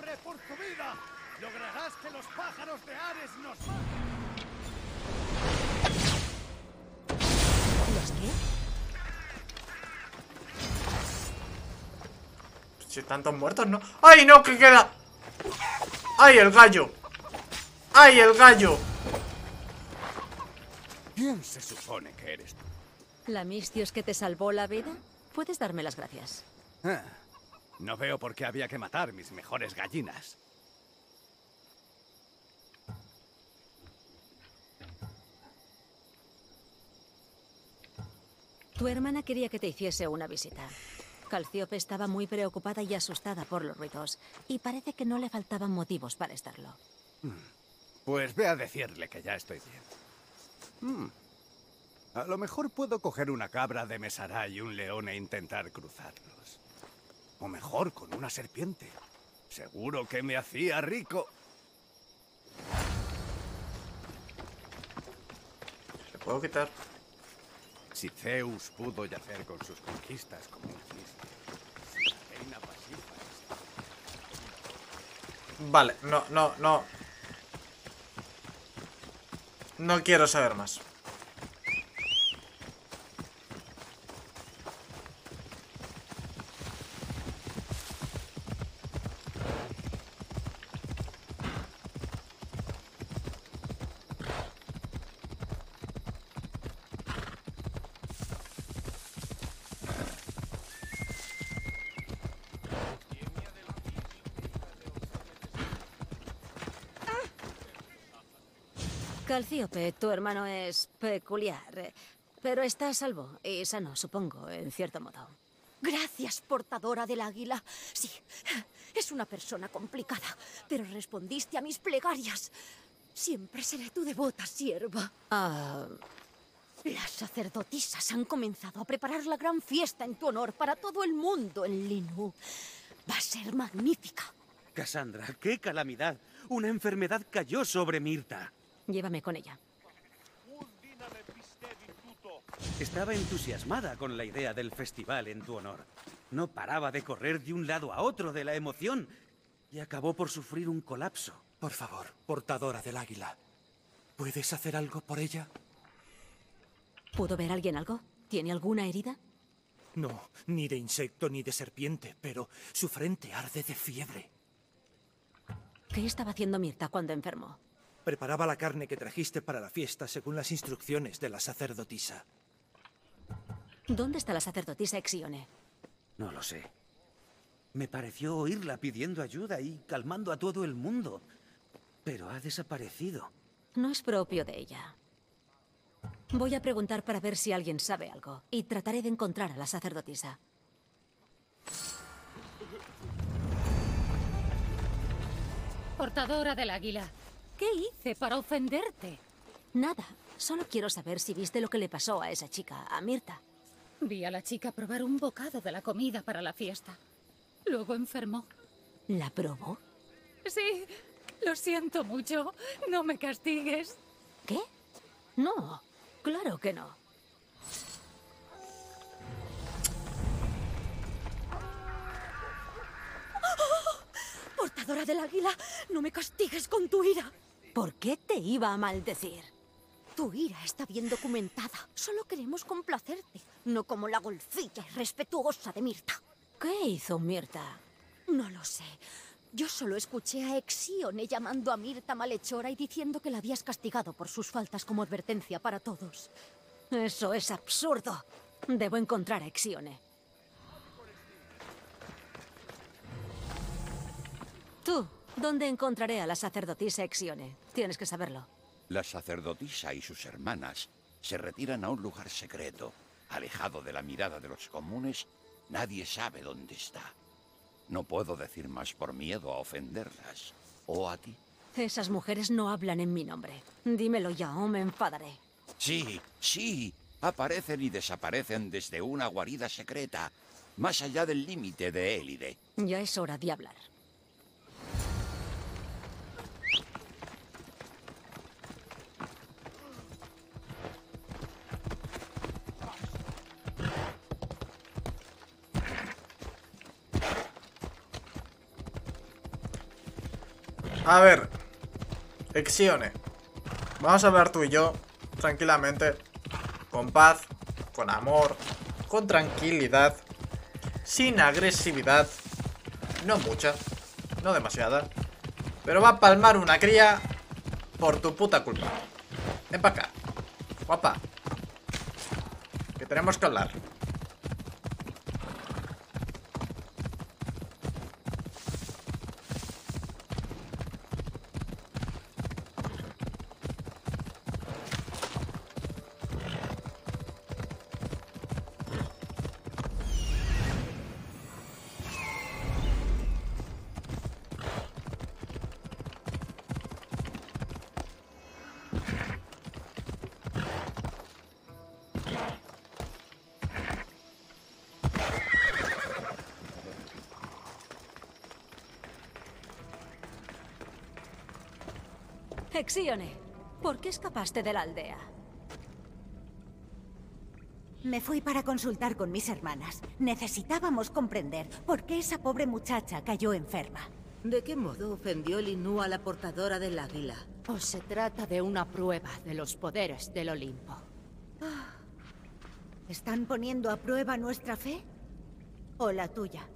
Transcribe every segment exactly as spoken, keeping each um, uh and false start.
¡Corre por tu vida! ¡Lograrás que los pájaros de Ares nos maten! ¿Los qué? Si están todos muertos, ¿no? ¡Ay, no! ¿Qué queda? ¡Ay, el gallo! ¡Ay, el gallo! ¿Quién se supone que eres tú? ¿La Mistios que te salvó la vida? Puedes darme las gracias. Ah, no veo por qué había que matar mis mejores gallinas. Tu hermana quería que te hiciese una visita. Calcíope estaba muy preocupada y asustada por los ruidos, y parece que no le faltaban motivos para estarlo. Pues ve a decirle que ya estoy bien. Mm. A lo mejor puedo coger una cabra de Mesará y un león e intentar cruzarlos. O mejor, con una serpiente. Seguro que me hacía rico. ¿Le puedo quitar? Si Zeus pudo yacer con sus conquistas como un cisne, si la reina Pasífae... Vale, no, no, no. No quiero saber más. Calcíope, tu hermano es peculiar, pero está a salvo y sano, supongo, en cierto modo. Gracias, portadora del águila. Sí, es una persona complicada, pero respondiste a mis plegarias. Siempre seré tu devota sierva. Ah, Las sacerdotisas han comenzado a preparar la gran fiesta en tu honor para todo el mundo en Linu. Va a ser magnífica. Cassandra, qué calamidad. Una enfermedad cayó sobre Mirta. llévame con ella. Estaba entusiasmada con la idea del festival en tu honor. No paraba de correr de un lado a otro de la emoción y acabó por sufrir un colapso. Por favor, portadora del águila, ¿puedes hacer algo por ella? ¿Pudo ver alguien algo? ¿Tiene alguna herida? No, ni de insecto ni de serpiente, pero su frente arde de fiebre. ¿Qué estaba haciendo Mirta cuando enfermó? Preparaba la carne que trajiste para la fiesta según las instrucciones de la sacerdotisa. ¿Dónde está la sacerdotisa Exione? No lo sé. Me pareció oírla pidiendo ayuda y calmando a todo el mundo. Pero ha desaparecido. No es propio de ella. Voy a preguntar para ver si alguien sabe algo, y trataré de encontrar a la sacerdotisa. Portadora del águila, ¿qué hice para ofenderte? Nada, solo quiero saber si viste lo que le pasó a esa chica, a Mirta. Vi a la chica probar un bocado de la comida para la fiesta. Luego enfermó. ¿La probó? Sí, lo siento mucho. No me castigues. ¿Qué? No, claro que no. Portadora del águila, no me castigues con tu ira. ¿Por qué te iba a maldecir? Tu ira está bien documentada. Solo queremos complacerte, no como la golfilla irrespetuosa de Mirta. ¿Qué hizo Mirta? No lo sé. Yo solo escuché a Exione llamando a Mirta malhechora y diciendo que la habías castigado por sus faltas como advertencia para todos. Eso es absurdo. Debo encontrar a Exione. Tú, ¿dónde encontraré a la sacerdotisa Exione? Tienes que saberlo. La sacerdotisa y sus hermanas se retiran a un lugar secreto, alejado de la mirada de los comunes. Nadie sabe dónde está. No puedo decir más por miedo a ofenderlas. ¿O a ti? Esas mujeres no hablan en mi nombre. Dímelo ya o me enfadaré. Sí, sí. Aparecen y desaparecen desde una guarida secreta, más allá del límite de Élide. Ya es hora de hablar. A ver, Exione, vamos a hablar tú y yo tranquilamente, con paz, con amor, con tranquilidad, sin agresividad, no mucha, no demasiada, pero va a palmar una cría por tu puta culpa. Ven para acá, guapa, que tenemos que hablar. Exione, ¿por qué escapaste de la aldea? Me fui para consultar con mis hermanas. Necesitábamos comprender por qué esa pobre muchacha cayó enferma. ¿De qué modo ofendió Linú a la portadora del águila? ¿O se trata de una prueba de los poderes del Olimpo? ¿Están poniendo a prueba nuestra fe? ¿O la tuya?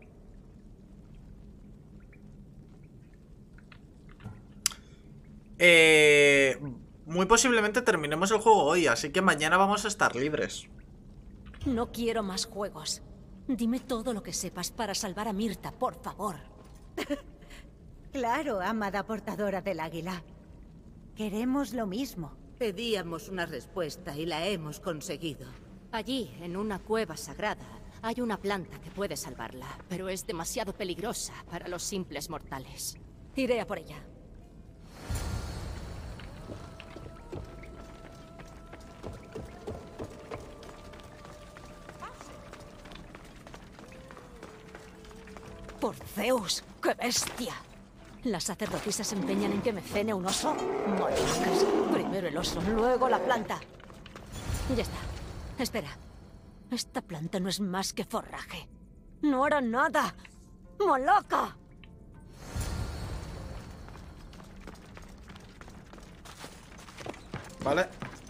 Eh, muy posiblemente terminemos el juego hoy, así que mañana vamos a estar libres. No quiero más juegos. Dime todo lo que sepas para salvar a Mirta, por favor. Claro, amada portadora del águila. Queremos lo mismo. Pedíamos una respuesta y la hemos conseguido. Allí, en una cueva sagrada, hay una planta que puede salvarla, pero es demasiado peligrosa para los simples mortales. Iré a por ella. ¡Por Zeus! ¡Qué bestia! Las sacerdotisas se empeñan en que me cene un oso. Molocas. Primero el oso, luego la planta. Ya está. Espera. Esta planta no es más que forraje. ¡No hará nada! ¡Moloca! Vale.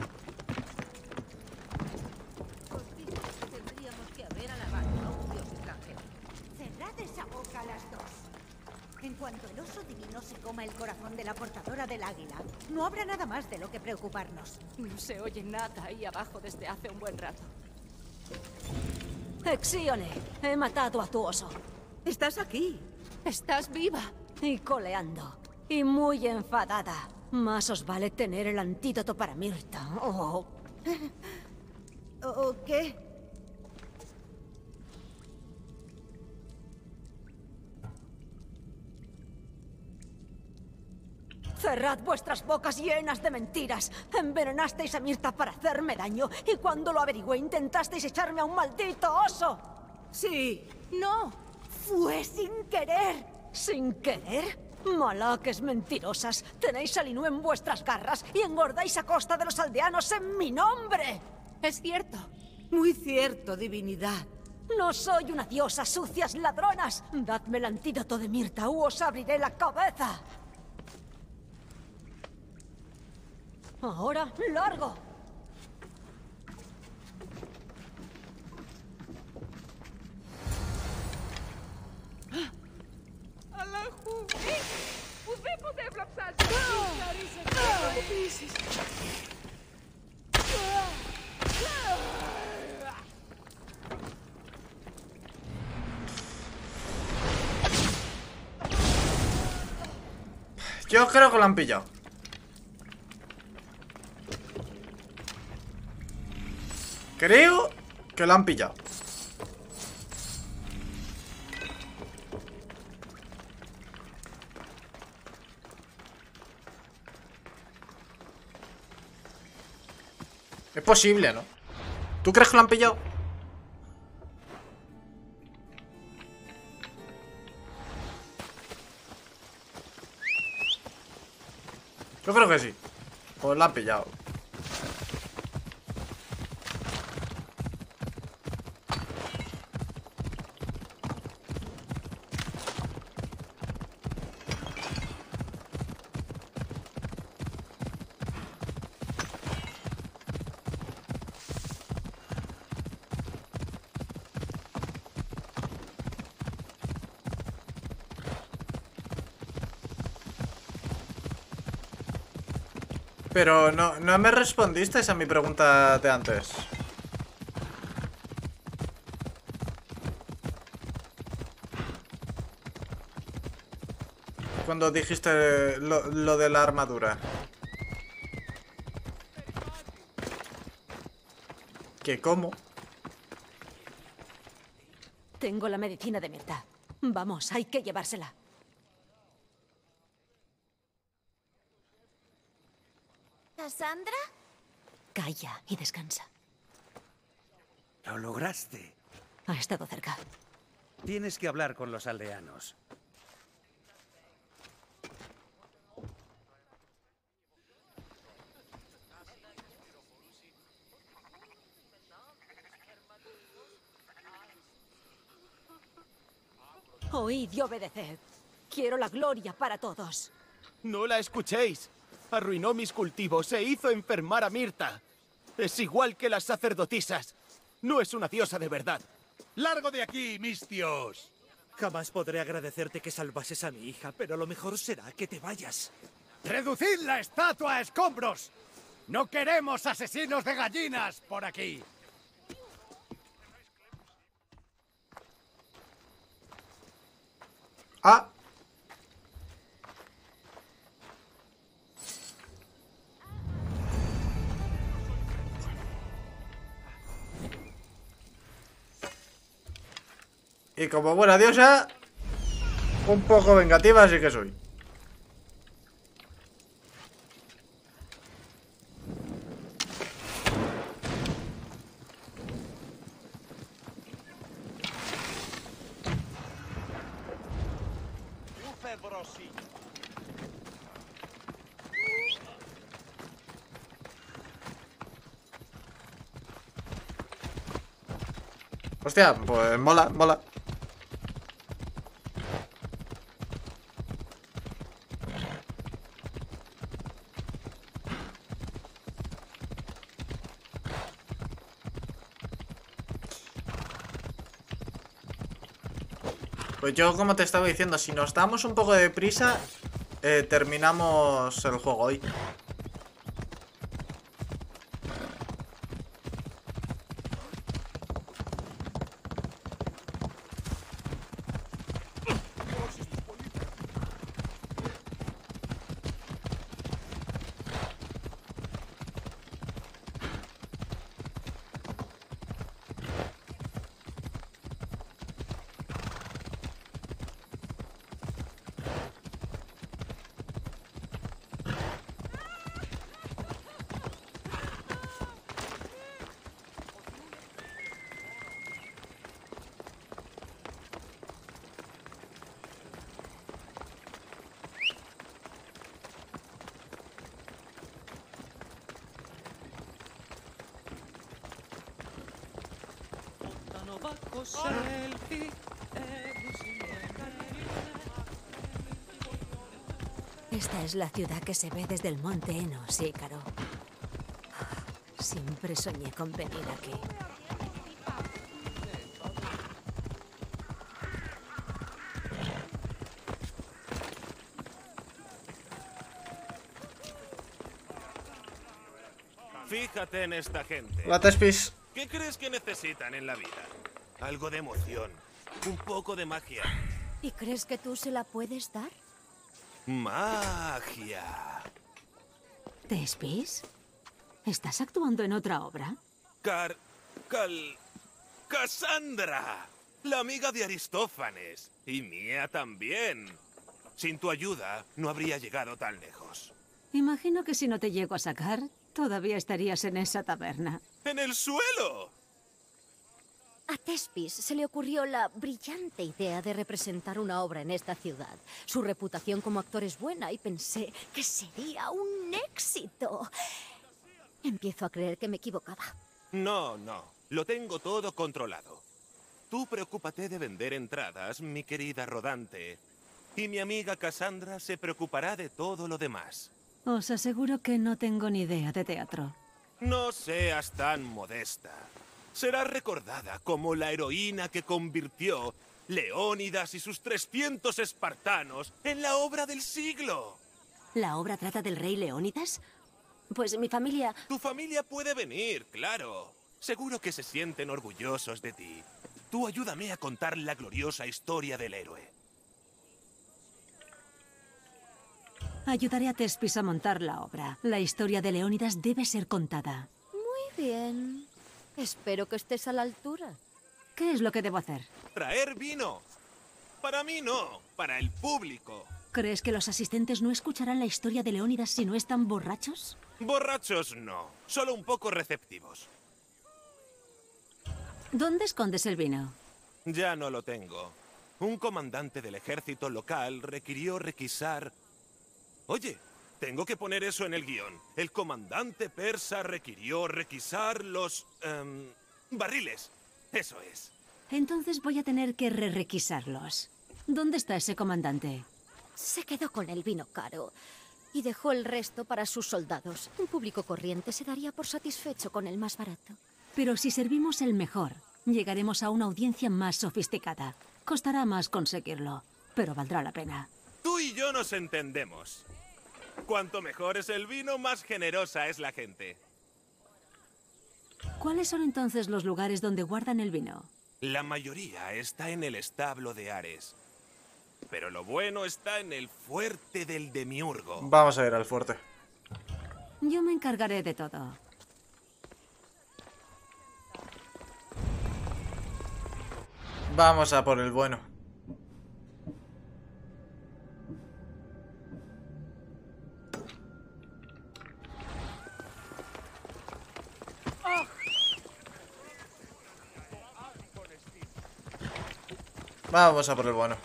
Cerrad esa boca a las dos. En cuanto el oso divino se coma el corazón de la portadora del águila, no habrá nada más de lo que preocuparnos. No se oye nada ahí abajo desde hace un buen rato. Exione, he matado a tu oso. Estás aquí. ¡Estás viva! Y coleando. Y muy enfadada. Más os vale tener el antídoto para Mirta. Oh. ¿O qué? Cerrad vuestras bocas llenas de mentiras. Envenenasteis a Mirta para hacerme daño. Y cuando lo averigüé, intentasteis echarme a un maldito oso. Sí. No. Fue sin querer. ¿Sin querer? Malaques mentirosas. Tenéis a Linú en vuestras garras y engordáis a costa de los aldeanos en mi nombre. Es cierto. Muy cierto, divinidad. No soy una diosa, sucias ladronas. Dadme el antídoto de Mirta o os abriré la cabeza. Ahora, largo. Yo creo que lo han pillado. Creo que lo han pillado. Es posible, ¿no? ¿Tú crees que lo han pillado? Yo creo que sí. Pues lo han pillado. Pero no, no me respondiste a mi pregunta de antes. Cuando dijiste lo, lo de la armadura. ¿Qué cómo? Tengo la medicina de Mirta. Vamos, hay que llevársela. ¿Cassandra? Calla y descansa. Lo lograste. Ha estado cerca. Tienes que hablar con los aldeanos. Oíd y obedeced. Quiero la gloria para todos. No la escuchéis. Arruinó mis cultivos e hizo enfermar a Mirta. Es igual que las sacerdotisas. No es una diosa de verdad. ¡Largo de aquí, mistios! Jamás podré agradecerte que salvases a mi hija, pero lo mejor será que te vayas. ¡Reducid la estatua a escombros! ¡No queremos asesinos de gallinas por aquí! Ah. Y como buena diosa, un poco vengativa sí que soy. Hostia, pues mola, mola. Pues yo, como te estaba diciendo, si nos damos un poco de prisa, eh, terminamos el juego hoy. Esta es la ciudad que se ve desde el monte Enos, Ícaro. Siempre soñé con venir aquí. Fíjate en esta gente. La Tespis. ¿Qué crees que necesitan en la vida? Algo de emoción, un poco de magia. ¿Y crees que tú se la puedes dar? ¡Magia! ¿Tespis? ¿Estás actuando en otra obra? Car... Cal... ¡Cassandra! La amiga de Aristófanes. Y mía también. Sin tu ayuda, no habría llegado tan lejos. Imagino que si no te llego a sacar, todavía estarías en esa taberna. ¡En el suelo! A Tespis se le ocurrió la brillante idea de representar una obra en esta ciudad. Su reputación como actor es buena y pensé que sería un éxito. Empiezo a creer que me equivocaba. No, no. Lo tengo todo controlado. Tú preocúpate de vender entradas, mi querida rodante. Y mi amiga Cassandra se preocupará de todo lo demás. Os aseguro que no tengo ni idea de teatro. No seas tan modesta. Será recordada como la heroína que convirtió Leónidas y sus trescientos espartanos en la obra del siglo. ¿La obra trata del rey Leónidas? Pues mi familia... Tu familia puede venir, claro. Seguro que se sienten orgullosos de ti. Tú ayúdame a contar la gloriosa historia del héroe. Ayudaré a Tespis a montar la obra. La historia de Leónidas debe ser contada. Muy bien. Espero que estés a la altura. ¿Qué es lo que debo hacer? Traer vino. Para mí no, para el público. ¿Crees que los asistentes no escucharán la historia de Leónidas si no están borrachos? Borrachos no, solo un poco receptivos. ¿Dónde escondes el vino? Ya no lo tengo. Un comandante del ejército local requirió requisar... Oye, tengo que poner eso en el guión. El comandante persa requirió requisar los... Um, barriles. Eso es. Entonces voy a tener que re-requisarlos. ¿Dónde está ese comandante? Se quedó con el vino caro y dejó el resto para sus soldados. Un público corriente se daría por satisfecho con el más barato. Pero si servimos el mejor, llegaremos a una audiencia más sofisticada. Costará más conseguirlo, pero valdrá la pena. Tú y yo nos entendemos. Cuanto mejor es el vino, más generosa es la gente. ¿Cuáles son entonces los lugares donde guardan el vino? La mayoría está en el establo de Ares. Pero lo bueno está en el fuerte del Demiurgo. Vamos a ir al fuerte. Yo me encargaré de todo. Vamos a por el bueno. Vamos a por el bueno.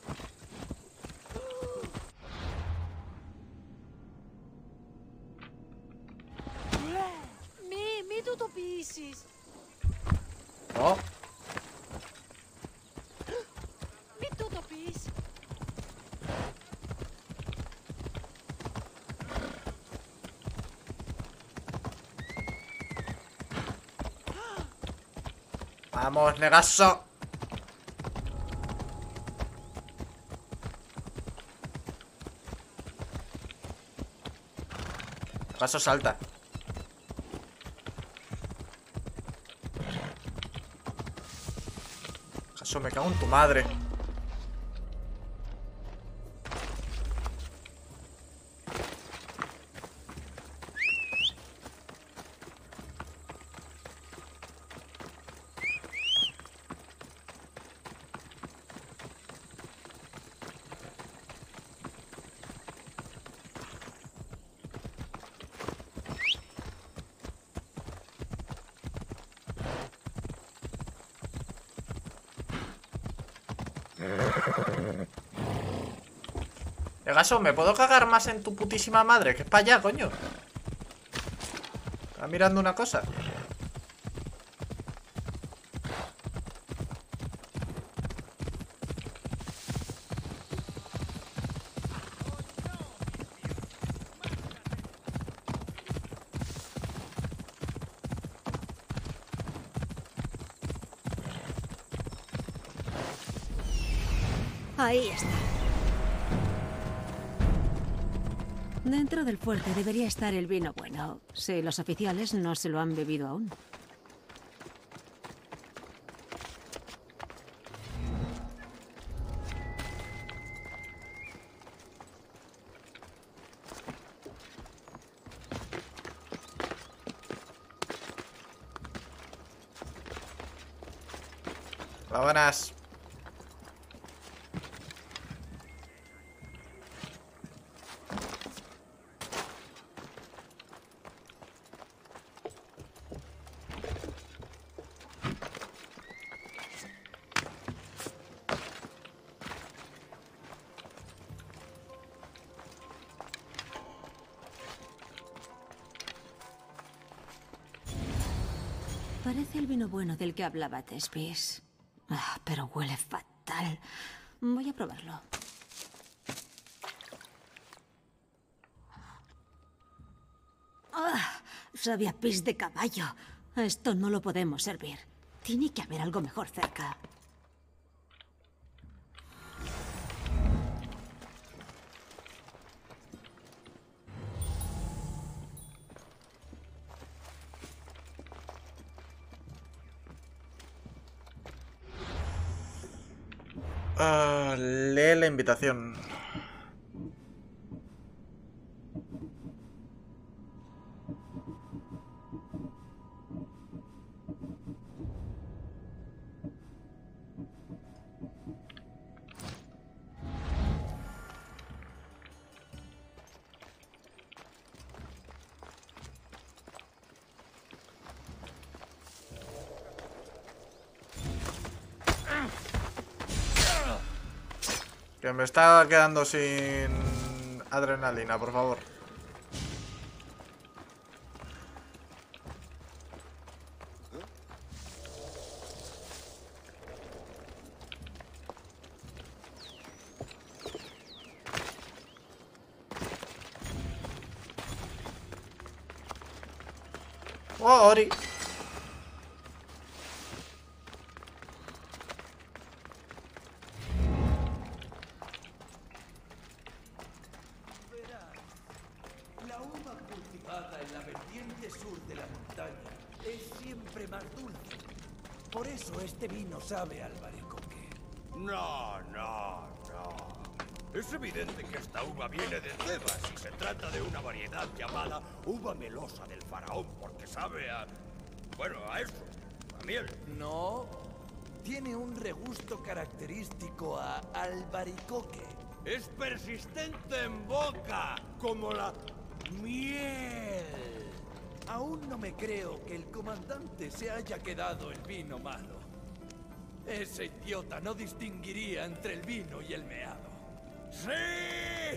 Mi, mi tu topisis. Oh. Mi tu topis. Vamos, Negaso. Negaso salta. Negaso, me cago en tu madre. Negaso, ¿me puedo cagar más en tu putísima madre? Que es para allá, coño. Está mirando una cosa. Ahí está. Dentro del fuerte debería estar el vino bueno, si los oficiales no se lo han bebido aún. Vámonos. Parece el vino bueno del que hablaba Tespis. Ah, pero huele fatal. Voy a probarlo. Ah, sabe a pis de caballo. Esto no lo podemos servir. Tiene que haber algo mejor cerca. Ah, lee la invitación. Que me está quedando sin adrenalina, por favor. Oh, Ori. En la vertiente sur de la montaña es siempre más dulce. Por eso este vino sabe al albaricoque. No, no, no. Es evidente que esta uva viene de Tebas y se trata de una variedad llamada uva melosa del faraón porque sabe a... bueno, a eso, a miel. No, tiene un regusto característico a albaricoque. Es persistente en boca, como la... miel. Aún no me creo que el comandante se haya quedado el vino malo. Ese idiota no distinguiría entre el vino y el meado. ¡Sí!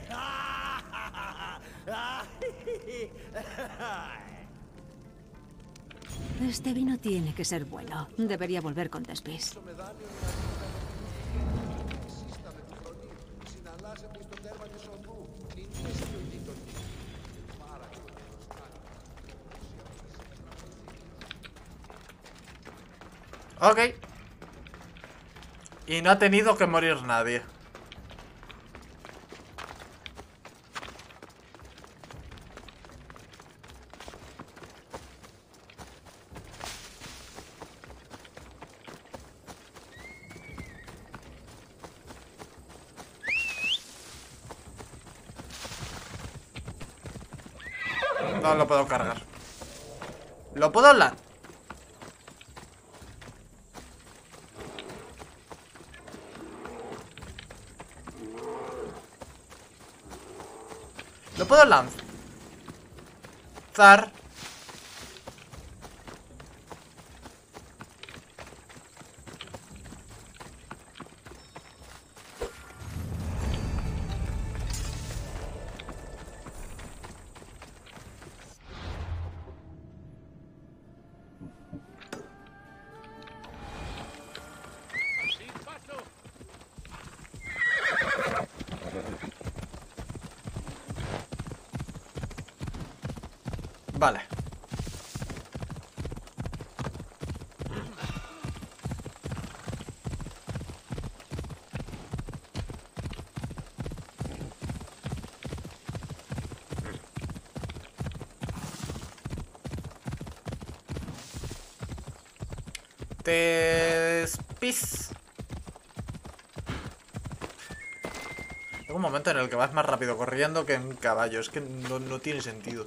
Este vino tiene que ser bueno. Debería volver con Tespis. Ok. Y no ha tenido que morir nadie. No lo puedo cargar. ¿Lo puedo hablar? ¿Lo puedo lanzar? Vale. Tespis. Llega un momento en el que vas más rápido corriendo que en caballo. Es que no, no tiene sentido.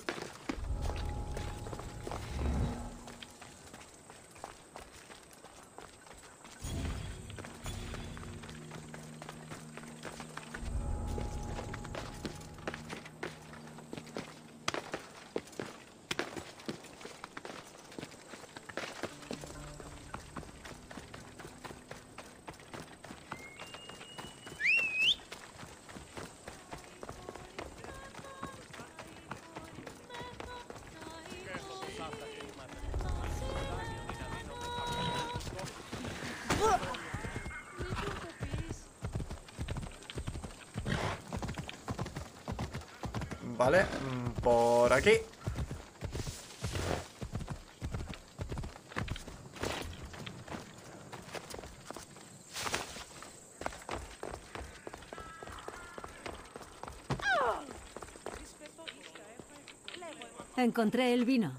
Vale, por aquí. Encontré el vino.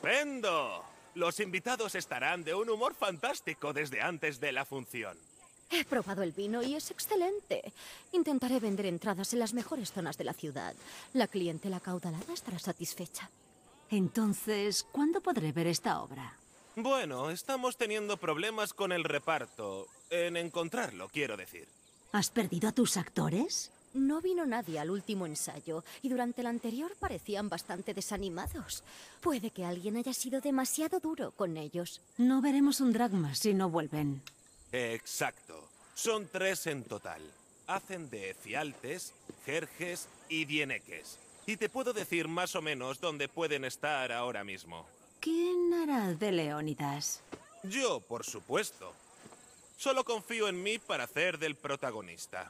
¡Estupendo! Los invitados estarán de un humor fantástico desde antes de la función. He probado el vino y es excelente. Intentaré vender entradas en las mejores zonas de la ciudad. La clientela acaudalada estará satisfecha. Entonces, ¿cuándo podré ver esta obra? Bueno, estamos teniendo problemas con el reparto. En encontrarlo, quiero decir. ¿Has perdido a tus actores? No vino nadie al último ensayo y durante el anterior parecían bastante desanimados. Puede que alguien haya sido demasiado duro con ellos. No veremos un dragma si no vuelven. Exacto. Son tres en total. Hacen de Efialtes, Jerjes y Dieneques. Y te puedo decir más o menos dónde pueden estar ahora mismo. ¿Quién hará de Leónidas? Yo, por supuesto. Solo confío en mí para hacer del protagonista.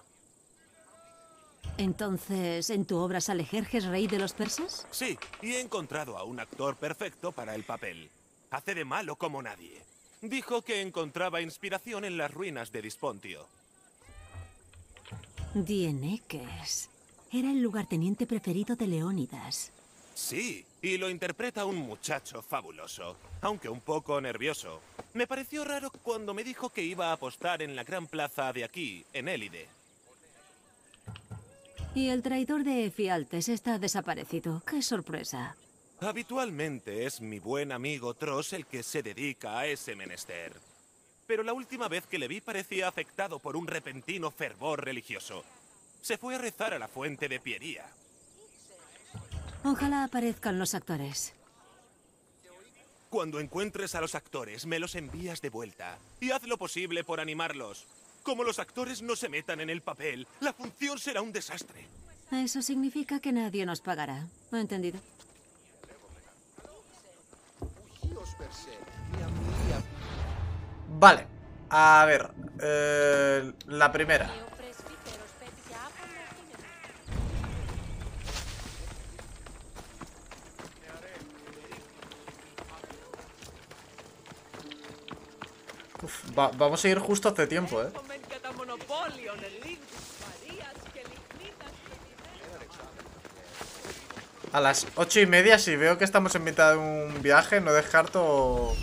Entonces, ¿en tu obra sale Jerjes, rey de los persas? Sí, y he encontrado a un actor perfecto para el papel. Hace de malo como nadie. Dijo que encontraba inspiración en las ruinas de Dispontio. Dieneques. Era el lugarteniente preferido de Leónidas. Sí, y lo interpreta un muchacho fabuloso, aunque un poco nervioso. Me pareció raro cuando me dijo que iba a apostar en la gran plaza de aquí, en Élide. Y el traidor de Efialtes está desaparecido. ¡Qué sorpresa! Habitualmente es mi buen amigo Tros el que se dedica a ese menester. Pero la última vez que le vi parecía afectado por un repentino fervor religioso. Se fue a rezar a la fuente de Piería. Ojalá aparezcan los actores. Cuando encuentres a los actores, me los envías de vuelta. Y haz lo posible por animarlos. Como los actores no se metan en el papel, la función será un desastre. Eso significa que nadie nos pagará. ¿Lo he entendido? Vale. A ver. Eh, la primera. Uf, va, vamos a ir justo hace tiempo, ¿eh? A las ocho y media, si veo que estamos en mitad de un viaje, no descarto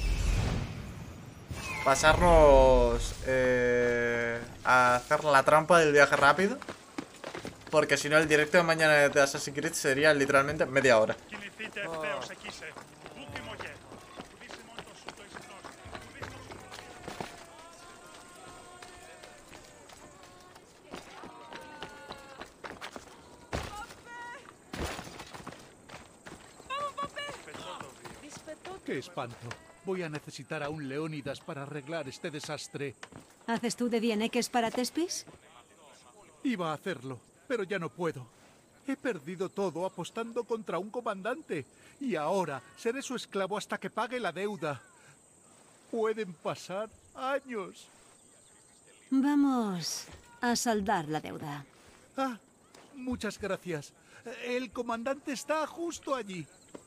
pasarnos eh, a hacer la trampa del viaje rápido. Porque si no, el directo de mañana de Assassin's Creed sería literalmente media hora. ¡Qué espanto! Voy a necesitar a un Leónidas para arreglar este desastre. ¿Haces tú de Dieneques para Tespis? Iba a hacerlo, pero ya no puedo. He perdido todo apostando contra un comandante. Y ahora seré su esclavo hasta que pague la deuda. Pueden pasar años. Vamos a saldar la deuda. Ah, muchas gracias. El comandante está justo allí.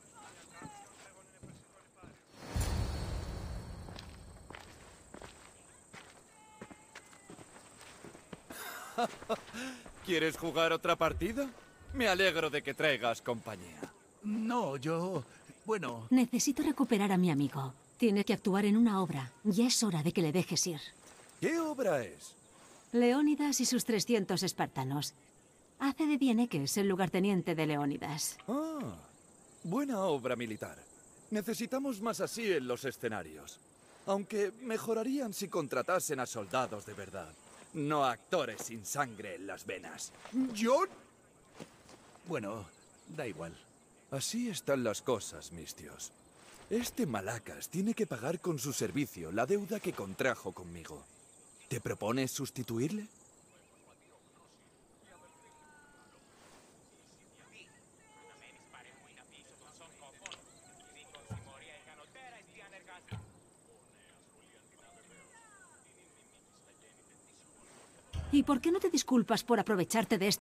¿Quieres jugar otra partida? Me alegro de que traigas compañía. No, yo... bueno... Necesito recuperar a mi amigo. Tiene que actuar en una obra. Ya es hora de que le dejes ir. ¿Qué obra es? Leónidas y sus trescientos espartanos. Hace de Dieneques el lugarteniente de Leónidas. Ah, buena obra militar. Necesitamos más así en los escenarios. Aunque mejorarían si contratasen a soldados de verdad. No a actores sin sangre en las venas. ¿Yo? Bueno, da igual. Así están las cosas, mis tíos. Este Malacas tiene que pagar con su servicio la deuda que contrajo conmigo. ¿Te propones sustituirle? ¿Y por qué no te disculpas por aprovecharte de